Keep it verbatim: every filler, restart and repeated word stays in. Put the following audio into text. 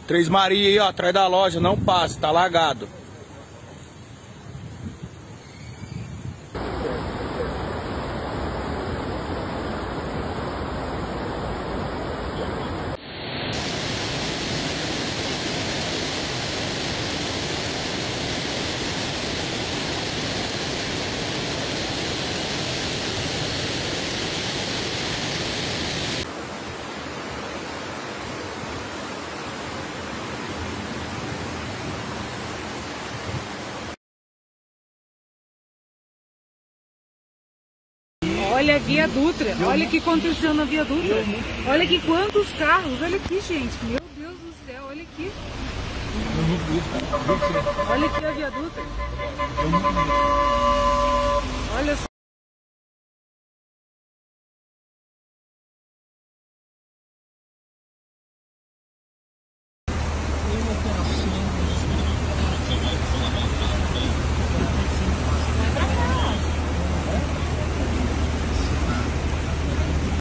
Três Maria aí, ó, atrás da loja, não passa, tá lagado. Olha a Via Dutra, olha o que aconteceu na Via Dutra. Olha aqui quantos carros, olha aqui, gente. Meu Deus do céu, olha aqui. Olha aqui a Via Dutra. Olha só.